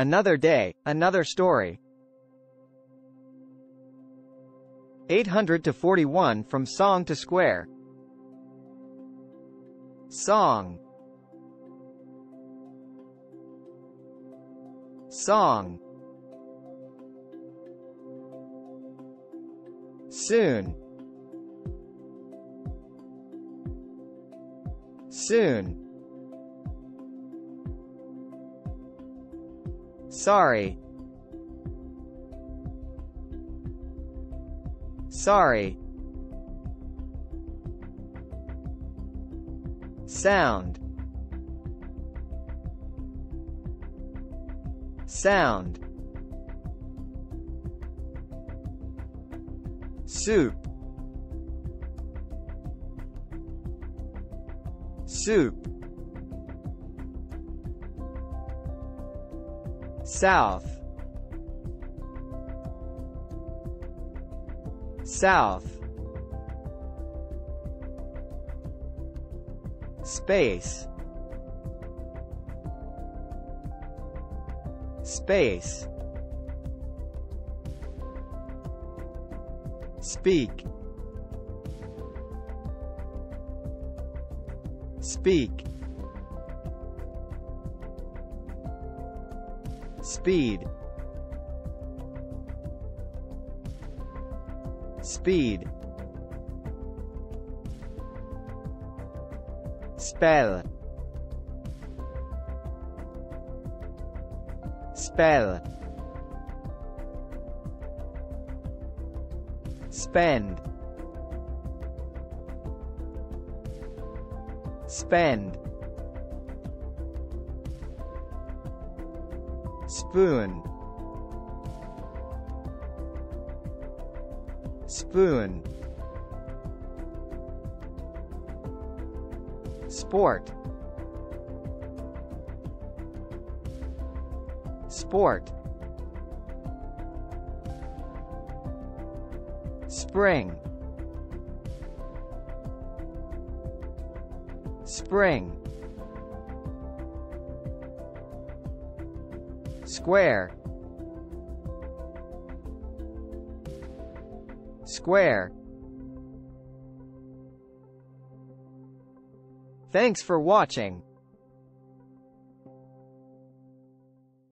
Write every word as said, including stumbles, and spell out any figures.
Another day, another story. eight hundred to forty-one from song to square. Song. Song. Soon. Soon. Sorry. Sorry. Sound. Sound. Soup. Soup. South. South. Space. Space. Speak. Speak. Speed. Speed. Spell. Spell. Spend. Spend. Spoon. Spoon. Sport. Sport. Spring. Spring. Square. Square. Thanks for watching.